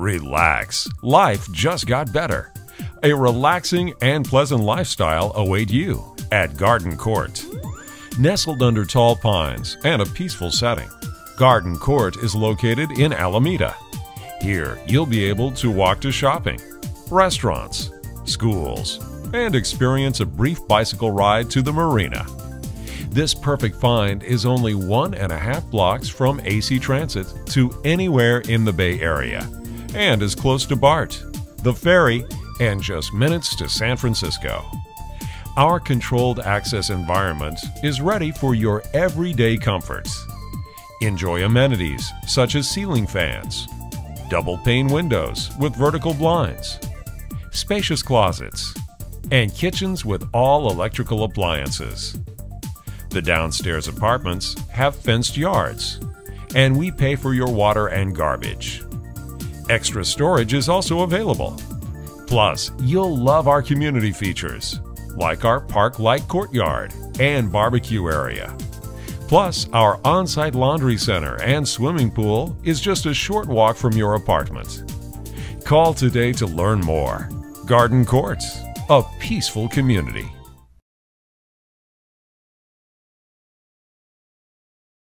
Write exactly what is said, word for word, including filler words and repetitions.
Relax. Life just got better. A relaxing and pleasant lifestyle await you at Garden Court. Nestled under tall pines and a peaceful setting, Garden Court is located in Alameda. Here, you'll be able to walk to shopping, restaurants, schools, and experience a brief bicycle ride to the marina. This perfect find is only one and a half blocks from A C Transit to anywhere in the Bay Area, and is close to BART, the ferry, and just minutes to San Francisco. Our controlled access environment is ready for your everyday comforts. Enjoy amenities such as ceiling fans, double pane windows with vertical blinds, spacious closets, and kitchens with all electrical appliances. The downstairs apartments have fenced yards, and we pay for your water and garbage. Extra storage is also available. Plus, you'll love our community features, like our park-like courtyard and barbecue area. Plus, our on-site laundry center and swimming pool is just a short walk from your apartment. Call today to learn more. Garden Court, a peaceful community.